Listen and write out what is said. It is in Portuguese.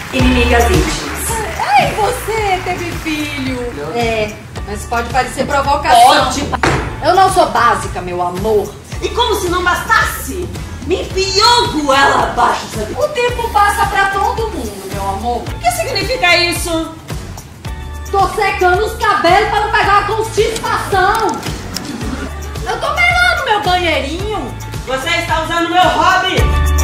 inimigas íntimas. Ai, você teve filho. É, mas pode parecer provocação. Pode. Eu não sou básica, meu amor. E como se não bastasse, me enfiou goela abaixo, sabe? O tempo passa pra todo mundo, meu amor. O que significa isso? Tô secando os cabelos pra não pegar uma constipação. Eu tô melando meu banheirinho. Você está usando meu hobby!